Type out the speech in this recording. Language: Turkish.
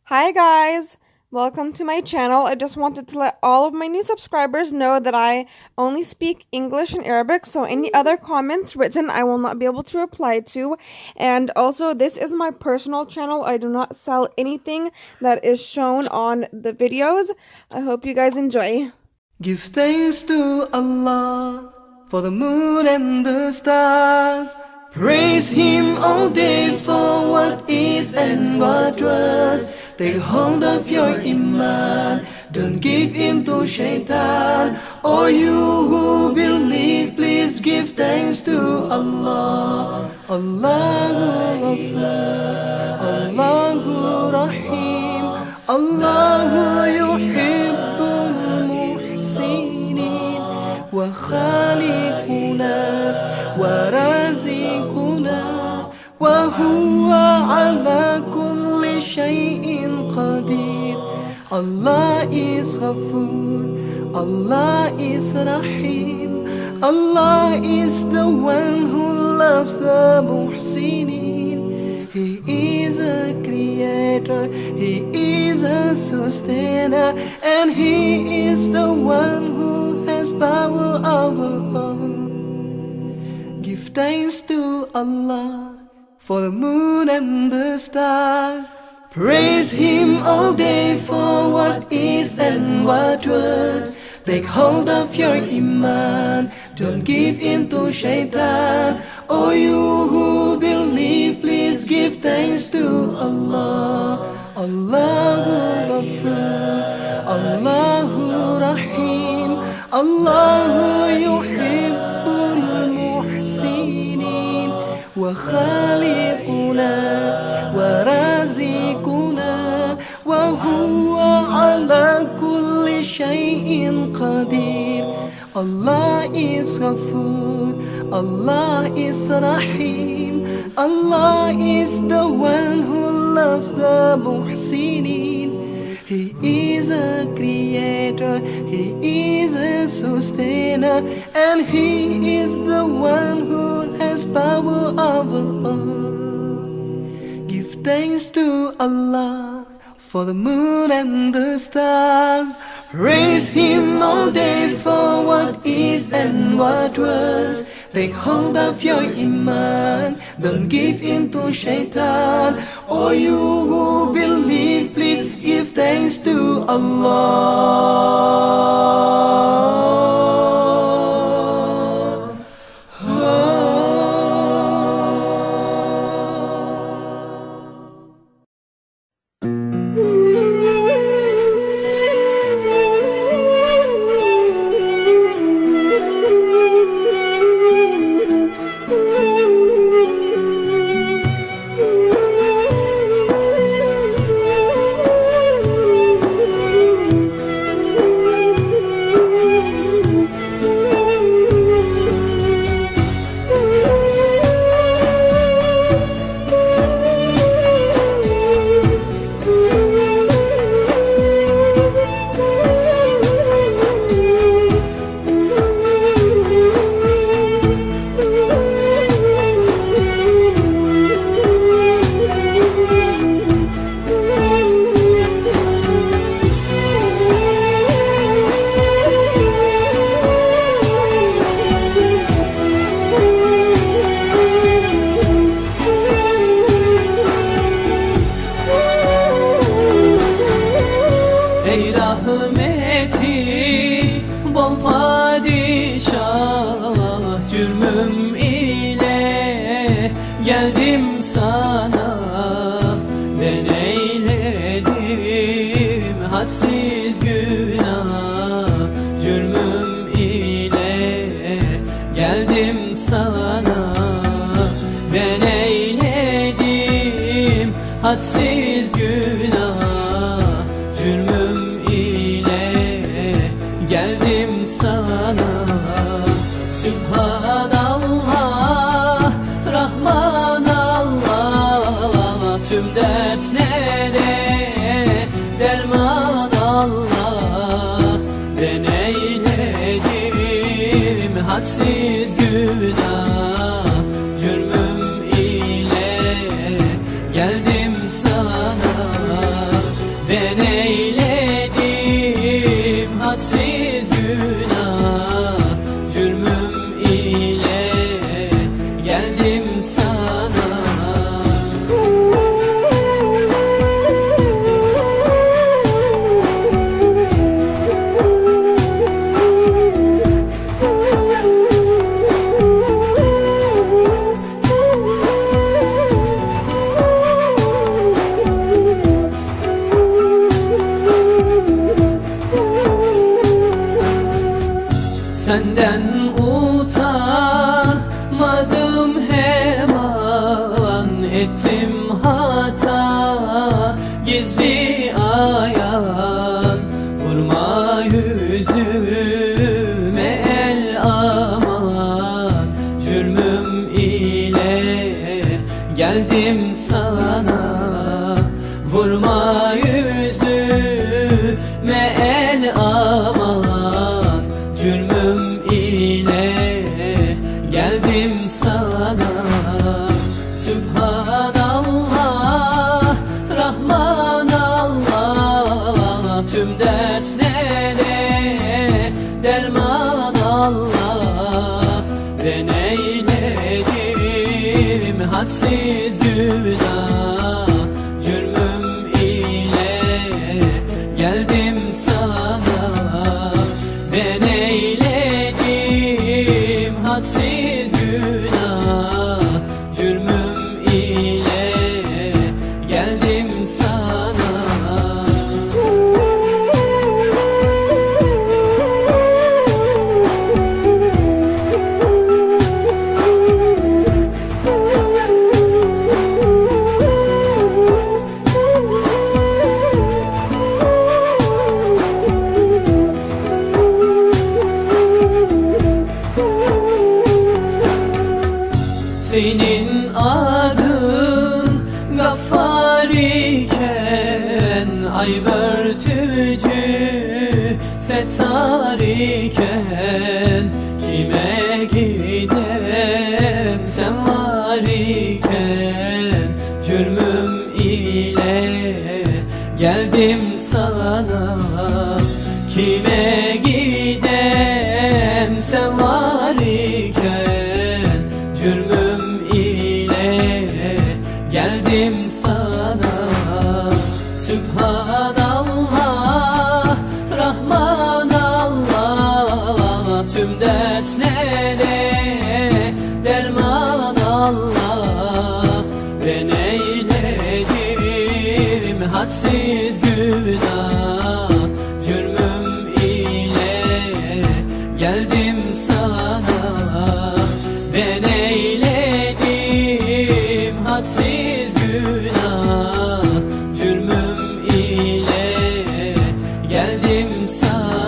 Hi guys, welcome to my channel. I just wanted to let all of my new subscribers know that I only speak English and Arabic, so any other comments written I will not be able to reply to. And also, this is my personal channel. I do not sell anything that is shown on the videos. I hope you guys enjoy. Give thanks to Allah for the moon and the stars. Praise Him all day for what is and what was. Take hold of your iman, don't give in to shaitan. Or you who believe, please give thanks to Allah. Allahu Ghafar, Allahu Rahim, Allahu yuhibbul muhsinin, wa khaliquna wa razikuna, wa huwa ala kulli shay'in qadir. Allah is Ghafur, Allah is Rahim, Allah is the one who loves the muhsinin. He is a creator, He is a sustainer, and He is the one who has power over all. Give thanks to Allah for the moon and the stars. Praise Him all day for what is and what was. Take hold of your iman, don't give in to shaitan. Oh, you who believe, please give thanks to Allah. Allahu Ghafar, Allahu Rahim, Allahu yuhibbul muhsinin, wa khaliquna wa razikuna, wa huwa ala kulli shay'in qadir. Allah is Ghafur, Allah is Rahim, Allah is the one who loves the muhsinin. He is a creator, He is a sustainer, and He is the one who has power over all. Give thanks to Allah for the moon and the stars. Praise Him all day for what is and what was. Take hold of your iman, don't give in to shaitan. Or you who believe, please give thanks to Allah. Ey rahmeti bol padişah, cürmüm ile geldim sana. Ben eyledim hadsiz günah, cürmüm ile geldim sana. Ben eyledim hadsiz günah, cürmüm ile geldim sana. Sübhanallah, Rahmanallah, tüm dertlere derman Allah. Ben eyledim hadsiz günah, cürmüm ile geldim sana. Ben eyledim hadsiz günah, cürmüm ile geldim sana. Senden utanmadım, hemen ettim hata, gizli ayan vurma yüzüme el aman, cürmüm ile geldim sana. Vurma yüzüme el aman, cürmüm ile geldim sana. Sübhanallah, Rahman Allah, tüm dertlere derman Allah. Ben eyledim hadsiz günah, cürmüm ile geldim sana. Ben eyledim hadsiz günah, cürmüm ile geldim sana. Senin adın Gaffar iken, ayıp örtücü settar iken, kime gidem sen var iken, cürmüm ile geldim sana. Kime gidem sen var iken, cürmüm ile geldim sana. Sübhanallah, Rahman Allah, tüm dertlere derman Allah. Ben eyledim hadsiz günah, cürmüm ile geldim sana. Ben eyledim hadsiz günah, cürmüm ile geldim sana.